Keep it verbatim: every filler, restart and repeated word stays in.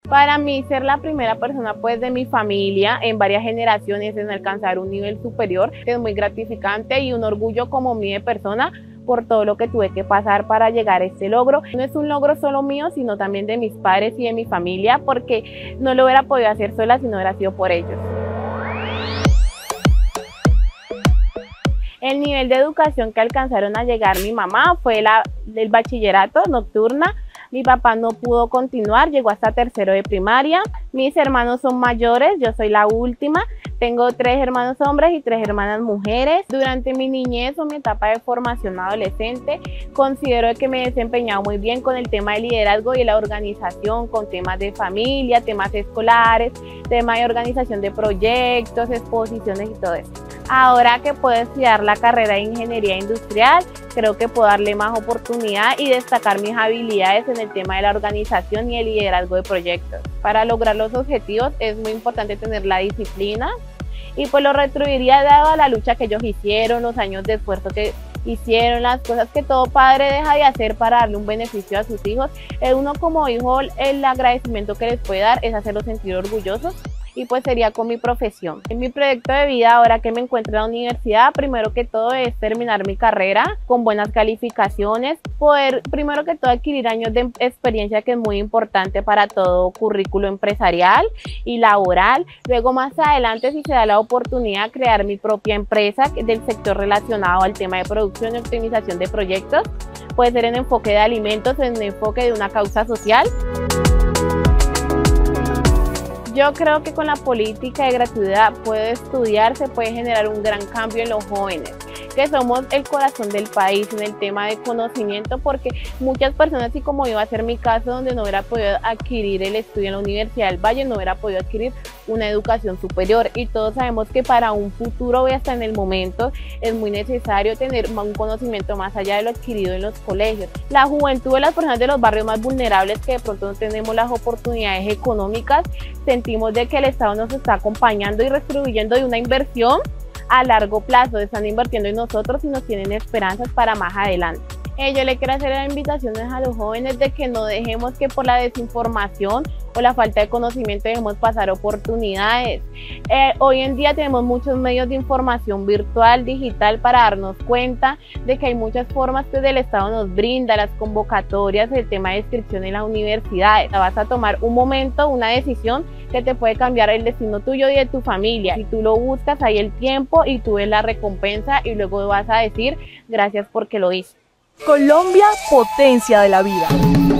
Para mí, ser la primera persona pues de mi familia en varias generaciones en alcanzar un nivel superior es muy gratificante y un orgullo como mí de persona por todo lo que tuve que pasar para llegar a este logro. No es un logro solo mío, sino también de mis padres y de mi familia, porque no lo hubiera podido hacer sola si no hubiera sido por ellos. El nivel de educación que alcanzaron a llegar mi mamá fue la del bachillerato nocturna. Mi papá no pudo continuar, llegó hasta tercero de primaria. Mis hermanos son mayores, yo soy la última. Tengo tres hermanos hombres y tres hermanas mujeres. Durante mi niñez o mi etapa de formación adolescente, considero que me he desempeñado muy bien con el tema de liderazgo y la organización, con temas de familia, temas escolares, temas de organización de proyectos, exposiciones y todo eso. Ahora que puedo estudiar la carrera de Ingeniería Industrial, creo que puedo darle más oportunidad y destacar mis habilidades en el tema de la organización y el liderazgo de proyectos. Para lograr los objetivos es muy importante tener la disciplina y pues lo retribuiría dado la lucha que ellos hicieron, los años de esfuerzo que hicieron, las cosas que todo padre deja de hacer para darle un beneficio a sus hijos. Uno como hijo, el agradecimiento que les puede dar es hacerlos sentir orgullosos. Y pues sería con mi profesión. En mi proyecto de vida, ahora que me encuentro en la universidad, primero que todo es terminar mi carrera con buenas calificaciones, poder primero que todo adquirir años de experiencia, que es muy importante para todo currículo empresarial y laboral. Luego más adelante, si se da la oportunidad, crear mi propia empresa del sector relacionado al tema de producción y optimización de proyectos. Puede ser en enfoque de alimentos, en enfoque de una causa social. Yo creo que con la política de gratuidad puede estudiar, se puede generar un gran cambio en los jóvenes, que somos el corazón del país en el tema de conocimiento, porque muchas personas, y como iba a ser mi caso, donde no hubiera podido adquirir el estudio en la Universidad del Valle, no hubiera podido adquirir una educación superior, y todos sabemos que para un futuro y hasta en el momento es muy necesario tener un conocimiento más allá de lo adquirido en los colegios. La juventud de las personas de los barrios más vulnerables, que de pronto no tenemos las oportunidades económicas, sentimos de que el Estado nos está acompañando y retribuyendo de una inversión a largo plazo, están invirtiendo en nosotros y nos tienen esperanzas para más adelante. Eh, yo le quiero hacer las invitaciones a los jóvenes de que no dejemos que por la desinformación o la falta de conocimiento dejemos pasar oportunidades. Eh, hoy en día tenemos muchos medios de información virtual, digital, para darnos cuenta de que hay muchas formas que el Estado nos brinda, las convocatorias, el tema de inscripción en las universidades. Vas a tomar un momento, una decisión que te puede cambiar el destino tuyo y de tu familia. Si tú lo buscas, hay el tiempo y tú ves la recompensa y luego vas a decir gracias porque lo hice. Colombia, potencia de la vida.